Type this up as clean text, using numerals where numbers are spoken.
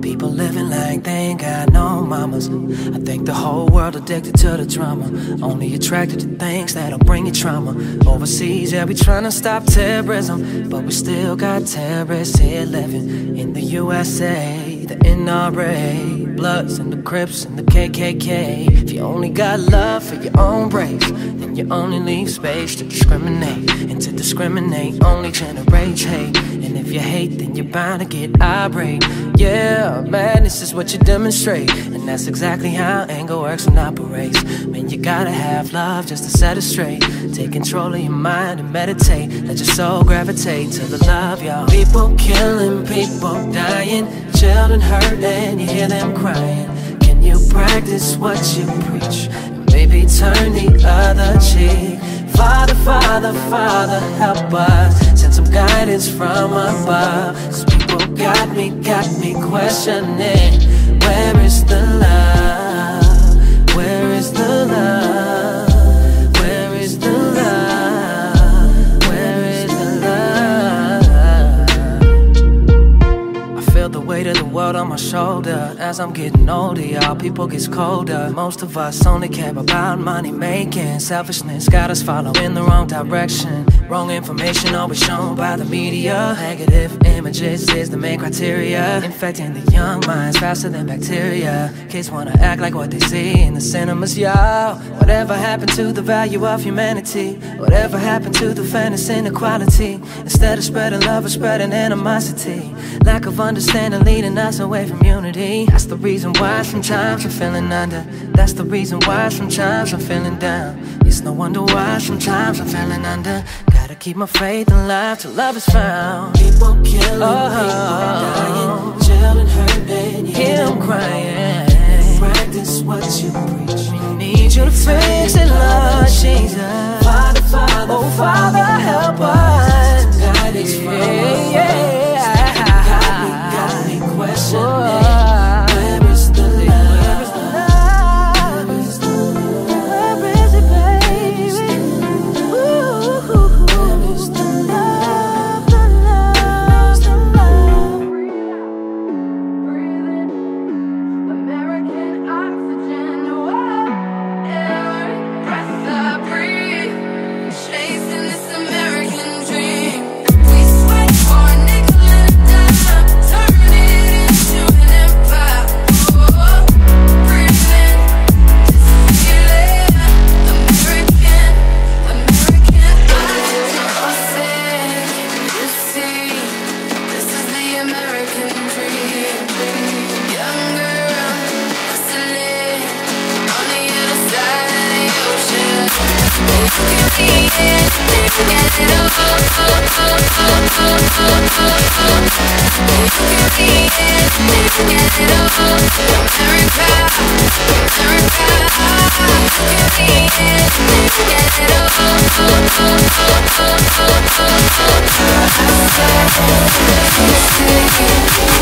People living like they ain't got no mamas. I think the whole world addicted to the drama, only attracted to things that'll bring you trauma. Overseas, yeah, we tryna stop terrorism, but we still got terrorists here living in the USA. The NRA, Bloods and the Crips and the KKK. If you only got love for your own race, then you only leave space to discriminate. And to discriminate only generates hate. And if you hate, then you're bound to get irate. Yeah, madness is what you demonstrate, and that's exactly how anger works and operates. Man, you gotta have love just to set it straight. Take control of your mind and meditate. Let your soul gravitate to the love, y'all. People killing, people dying, children hurt and you hear them crying. Can you practice what you preach? Maybe turn the other cheek. Father, Father, Father, help us. Send some guidance from above. 'Cause people got me questioning. Where is the love? Where is the love? Where is the love? Where is the love? I feel the weight of the world on my shoulder. As I'm getting older, y'all, people gets colder. Most of us only care about money making. Selfishness got us following the wrong direction. Wrong information always shown by the media. Negative images is the main criteria, infecting the young minds faster than bacteria. Kids wanna act like what they see in the cinemas, y'all. Whatever happened to the value of humanity? Whatever happened to the fairness and equality? Instead of spreading love, we're spreading animosity. Lack of understanding leading us away from unity. That's the reason why sometimes I'm feeling under. That's the reason why sometimes I'm feeling down. It's no wonder why sometimes I'm feeling under. Gotta keep my faith alive till love is found. People killing, people dying, children hurt and you hear them crying. Practice what you preach. We need you to fix it, Lord Jesus. Father, Father, oh Father, help us. Guidance from above. Got me questioning. Get it